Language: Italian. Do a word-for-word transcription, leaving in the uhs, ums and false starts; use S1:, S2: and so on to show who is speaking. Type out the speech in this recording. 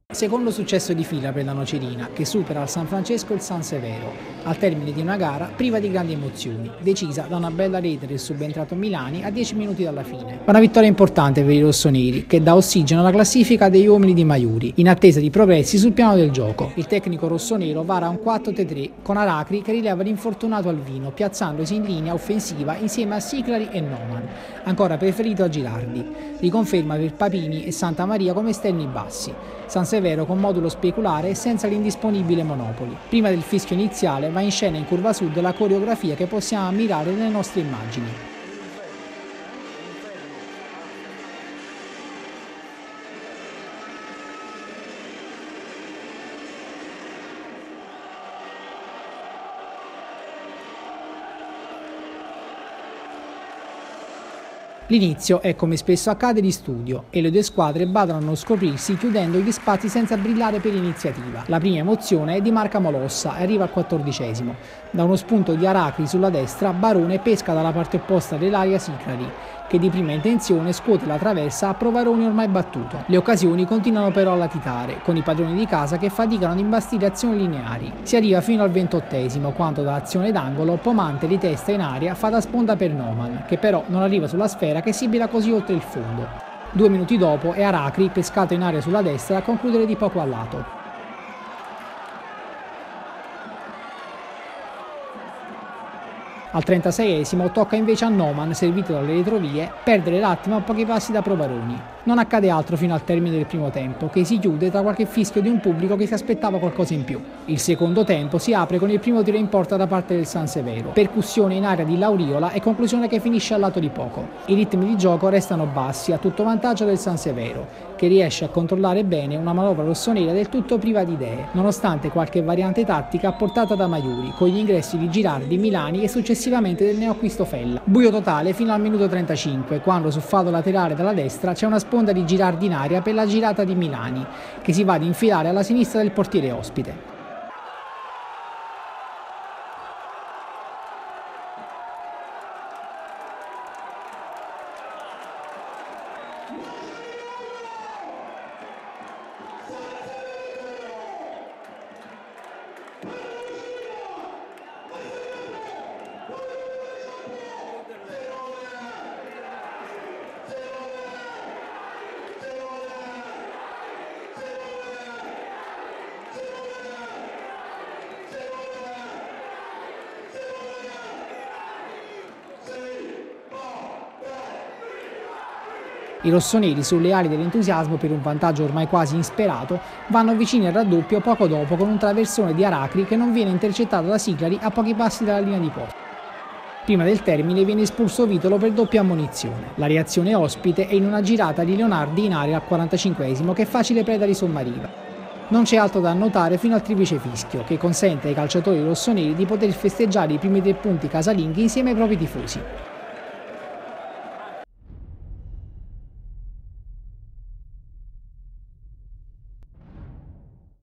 S1: Secondo successo di fila per la Nocerina, che supera al San Francesco il San Severo, al termine di una gara priva di grandi emozioni, decisa da una bella rete del subentrato Milani a dieci minuti dalla fine. Una vittoria importante per i rossoneri, che dà ossigeno alla classifica degli uomini di Maiuri, in attesa di progressi sul piano del gioco. Il tecnico rossonero vara un quattro tre tre con Aracri che rileva l'infortunato Alvino, piazzandosi in linea offensiva insieme a Siclari e Noman, ancora preferito a Girardi. Riconferma per Papini e Santa Maria come esterni bassi. San Severo con modulo speculare e senza l'indisponibile Monopoli. Prima del fischio iniziale va in scena in curva sud la coreografia che possiamo ammirare nelle nostre immagini. L'inizio è, come spesso accade, di studio e le due squadre badano a non scoprirsi chiudendo gli spazi senza brillare per iniziativa. La prima emozione è di Marca Molossa e arriva al quattordicesimo. Da uno spunto di Aracri sulla destra, Barone pesca dalla parte opposta dell'area Siclari, che di prima intenzione scuote la traversa a Provaroni ormai battuto. Le occasioni continuano però a latitare, con i padroni di casa che faticano ad imbastire azioni lineari. Si arriva fino al ventottesimo, quando dall'azione d'angolo Pomante di testa in aria fa da sponda per Noman, che però non arriva sulla sfera che sibila così oltre il fondo. Due minuti dopo è Aracri, pescato in aria sulla destra, a concludere di poco a lato. Al trentaseiesimo tocca invece a Noman, servito dalle retrovie, perdere l'attimo a pochi passi da Provaroni. Non accade altro fino al termine del primo tempo, che si chiude tra qualche fischio di un pubblico che si aspettava qualcosa in più. Il secondo tempo si apre con il primo tiro in porta da parte del San Severo, percussione in area di Lauriola e conclusione che finisce al lato di poco. I ritmi di gioco restano bassi, a tutto vantaggio del San Severo, che riesce a controllare bene una manovra rossonera del tutto priva di idee, nonostante qualche variante tattica apportata da Maiuri, con gli ingressi di Girardi, Milani e successivamente del neoacquisto Fella. Buio totale fino al minuto trentacinque, quando sul fallo laterale dalla destra c'è una sponda di Girardi in aria per la girata di Milani, che si va ad infilare alla sinistra del portiere ospite. I rossoneri, sulle ali dell'entusiasmo per un vantaggio ormai quasi insperato, vanno vicini al raddoppio poco dopo con un traversone di Aracri che non viene intercettato da Siclari a pochi passi dalla linea di porta. Prima del termine viene espulso Vitolo per doppia ammonizione. La reazione ospite è in una girata di Leonardi in area al quarantacinquesimo che è facile preda di Sommariva. Non c'è altro da annotare fino al triplice fischio, che consente ai calciatori rossoneri di poter festeggiare i primi tre punti casalinghi insieme ai propri tifosi.